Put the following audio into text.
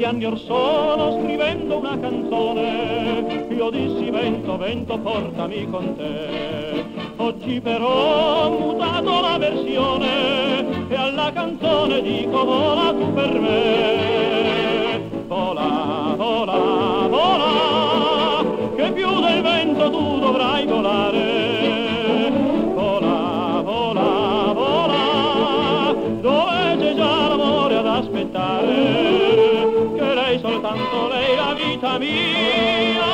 anni or sono scrivendo una canzone, io dissi vento, vento, portami con te. Oggi però ho mutato la versione e alla canzone dico vola tu per me. Vola, vola, vola, che più del vento tu dovrai volare. Vola, vola, vola, dove c'è già l'amore ad aspettare, che lei soltanto lei la vita mia